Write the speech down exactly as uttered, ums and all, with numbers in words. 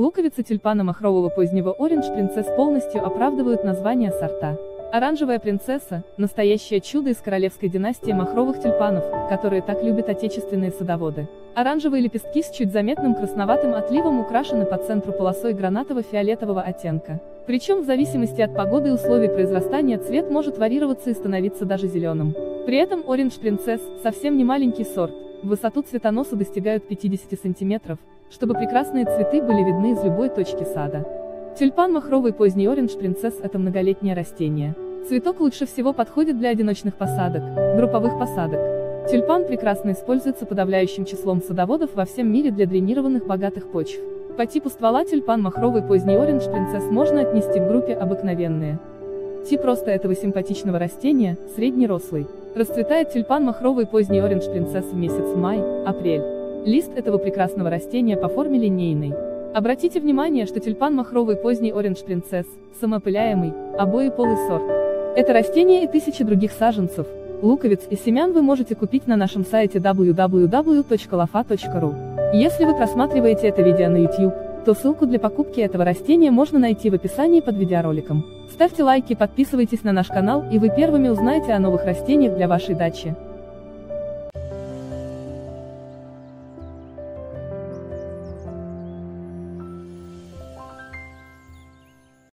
Луковицы тюльпана махрового позднего Orange Princess полностью оправдывают название сорта. Оранжевая принцесса – настоящее чудо из королевской династии махровых тюльпанов, которые так любят отечественные садоводы. Оранжевые лепестки с чуть заметным красноватым отливом украшены по центру полосой гранатово-фиолетового оттенка. Причем в зависимости от погоды и условий произрастания цвет может варьироваться и становиться даже зеленым. При этом Orange Princess – совсем не маленький сорт, в высоту цветоноса достигают пятидесяти сантиметров, чтобы прекрасные цветы были видны из любой точки сада. Тюльпан махровый поздний Orange Princess – это многолетнее растение. Цветок лучше всего подходит для одиночных посадок, групповых посадок. Тюльпан прекрасно используется подавляющим числом садоводов во всем мире для дренированных богатых почв. По типу ствола тюльпан махровый поздний Orange Princess можно отнести к группе обыкновенные. Тип роста этого симпатичного растения – среднерослый. Расцветает тюльпан махровый поздний Orange Princess в месяц май-апрель. Лист этого прекрасного растения по форме линейный. Обратите внимание, что тюльпан махровый поздний Orange Princess – самоопыляемый, обоеполый сорт. Это растение и тысячи других саженцев, луковиц и семян вы можете купить на нашем сайте дабл ю дабл ю дабл ю точка лофа точка ру. Если вы просматриваете это видео на YouTube, то ссылку для покупки этого растения можно найти в описании под видеороликом. Ставьте лайки, подписывайтесь на наш канал, и вы первыми узнаете о новых растениях для вашей дачи.